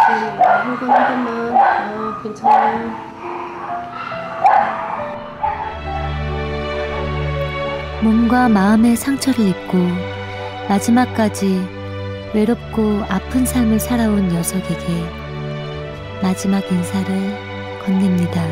혈관 한 번만. 괜찮아요. 몸과 마음의 상처를 입고 마지막까지 외롭고 아픈 삶을 살아온 녀석에게 마지막 인사를 건넵니다.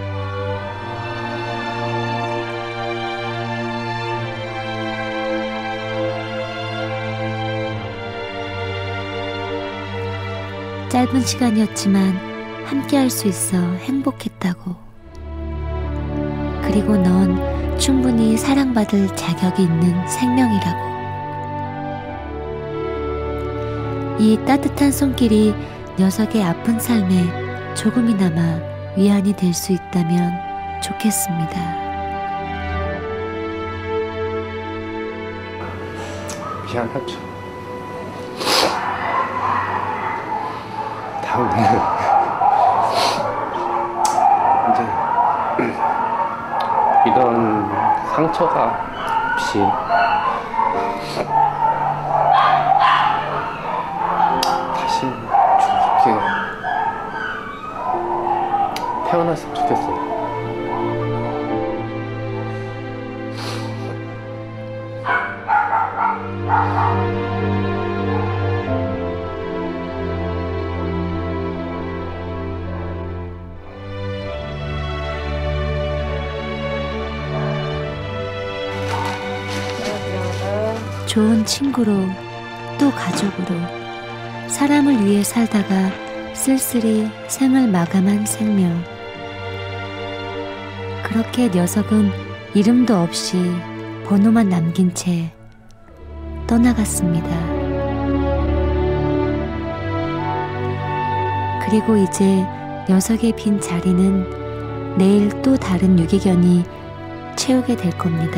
짧은 시간이었지만 함께 할 수 있어 행복했다고. 그리고 넌 충분히 사랑받을 자격이 있는 생명이라고. 이 따뜻한 손길이 녀석의 아픈 삶에 조금이나마 위안이 될 수 있다면 좋겠습니다. 미안하죠. 다음에는 이제 이런 상처가 없이 다시 좋게 태어났으면 좋겠어요. 좋은 친구로 또 가족으로 사람을 위해 살다가 쓸쓸히 생을 마감한 생명. 그렇게 녀석은 이름도 없이 번호만 남긴 채 떠나갔습니다. 그리고 이제 녀석의 빈 자리는 내일 또 다른 유기견이 채우게 될 겁니다.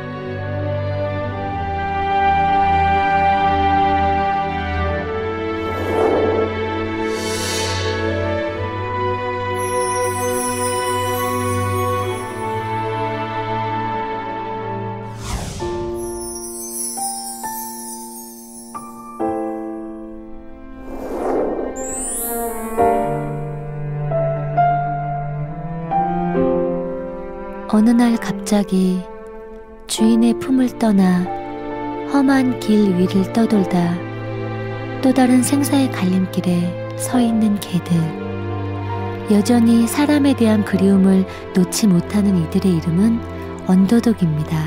어느 날 갑자기 주인의 품을 떠나 험한 길 위를 떠돌다 또 다른 생사의 갈림길에 서 있는 개들. 여전히 사람에 대한 그리움을 놓지 못하는 이들의 이름은 언더독입니다.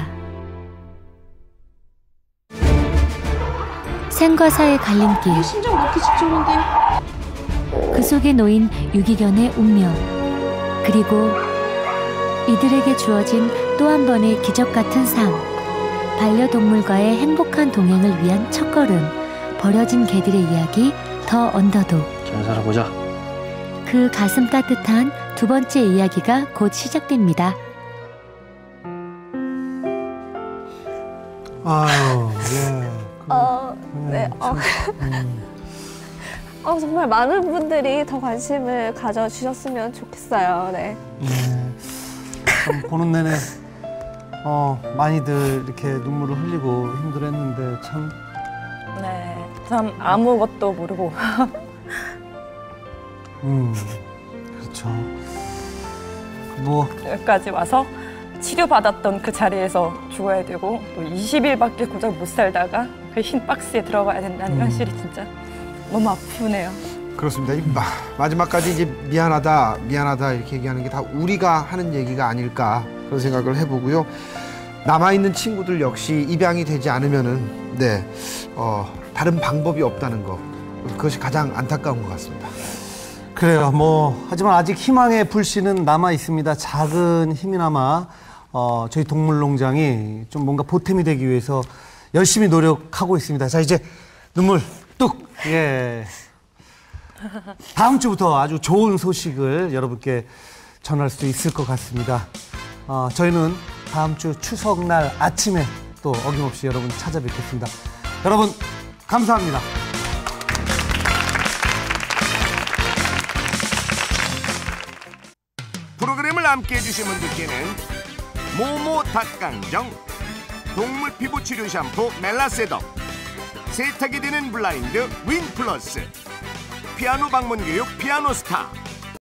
생과 사의 갈림길. 심장 놓기 직전인데. 그 속에 놓인 유기견의 운명. 그리고 이들에게 주어진 또 한 번의 기적 같은 삶. 반려동물과의 행복한 동행을 위한 첫걸음. 버려진 개들의 이야기 더 언더독. 잘 살아보자. 그 가슴 따뜻한 두 번째 이야기가 곧 시작됩니다. 아유, 예. 네. 정말 많은 분들이 더 관심을 가져주셨으면 좋겠어요. 네. 참 보는 내내 많이들 이렇게 눈물을 흘리고 힘들었는데 참. 네, 참 아무것도 모르고. 그렇죠. 뭐 여기까지 와서 치료받았던 그 자리에서 죽어야 되고 또 20일밖에 고작 못 살다가 그 흰 박스에 들어가야 된다는 현실이 진짜 너무 아프네요. 그렇습니다. 마지막까지 이제 미안하다 이렇게 얘기하는 게 다 우리가 하는 얘기가 아닐까 그런 생각을 해보고요. 남아있는 친구들 역시 입양이 되지 않으면은 다른 방법이 없다는 거, 그것이 가장 안타까운 것 같습니다. 그래요. 하지만 아직 희망의 불씨는 남아 있습니다. 작은 힘이나마 저희 동물농장이 좀 뭔가 보탬이 되기 위해서 열심히 노력하고 있습니다. 자, 이제 눈물 뚝. 예. 다음 주부터 아주 좋은 소식을 여러분께 전할 수 있을 것 같습니다. 저희는 다음 주 추석날 아침에 또 어김없이 여러분 찾아뵙겠습니다. 여러분 감사합니다. 프로그램을 함께해 주신 분들께는 모모 닭강정, 동물 피부 치료 샴푸 멜라세덤, 세탁이 되는 블라인드 윈플러스, 피아노 방문 교육 피아노 스타